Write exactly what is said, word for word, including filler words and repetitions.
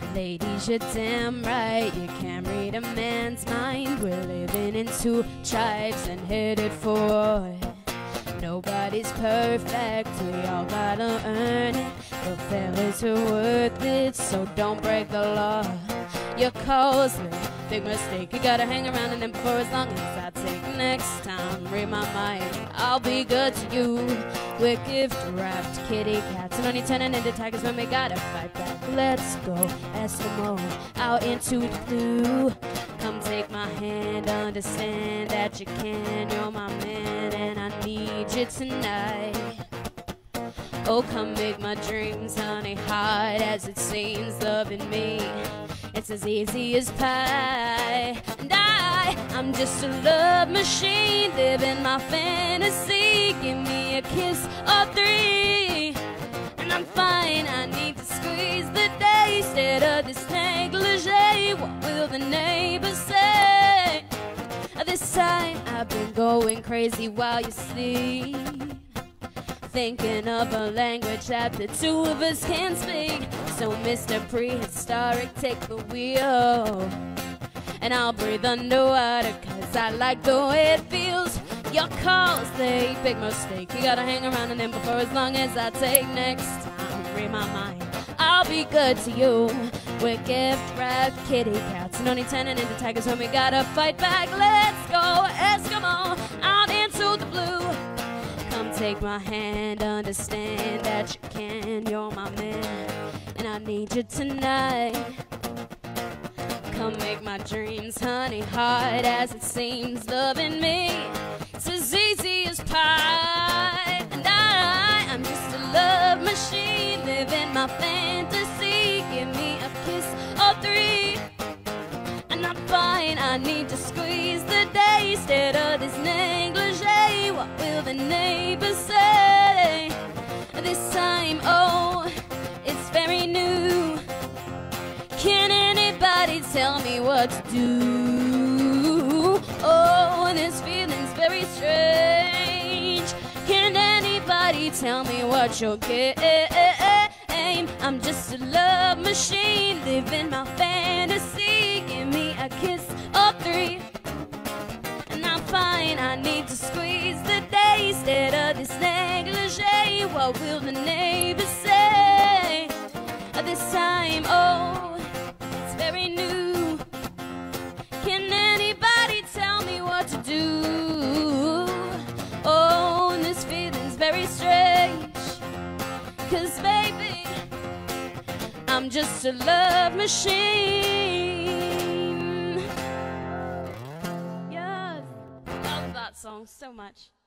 Ladies, you're damn right, you can't read a man's mind. We're living in two tribes and headed for war. Nobody's perfect, we all gotta earn it. But fellas are worth it, so don't break the law. Your costly, big mistake, you gotta hang around and then for as long as I take next time. Read my mind, I'll be good to you. We're gift-wrapped kitty cats and only turning into tigers when we gotta fight back. Let's go, Eskimo, out into the blue. Come take my hand, understand that you can. You're my man and I need you tonight. Oh, come make my dreams, honey, hard as it seems. Loving me, it's as easy as pie. And I, I'm just a love machine, living my fantasy. Give me a kiss or three, and I'm fine. I need to squeeze the day instead of this negligee. What will the neighbors say? This time I've been going crazy while you sleep, thinking of a language that the two of us can speak. So Mister Prehistoric, take the wheel, and I'll breathe underwater, cause I like the way it feels. Your calls, they big mistake, you gotta hang around and then for as long as I take next time. Read my mind, I'll be good to you. We're gift-wrapped kitty cats and only turning into tigers when we gotta fight back. Let's go, Eskimo, out into the blue. Come take my hand, understand that you can. You're my man and I need you tonight. Come make my dreams, honey, hard as it seems. Loving me, it's as easy as pie. And I, I'm just a love machine, living my fantasy. Give me a kiss or three, and I'm fine. I need to squeeze the day instead of this negligee. What will the neighbors say? This time, oh, it's very new. Can anybody tell me what to do? Oh, this feeling's very strange. Can anybody tell me what you'll get? I'm just a love machine, living my fantasy. Give me a kiss or three, and I'm fine. I need to squeeze the day instead of this negligee. What will the neighbors say? This time, oh, it's very new. Can anybody tell me what to do? Oh, this feeling's very strange, cause baby, I'm just a love machine. Yes, love that song so much.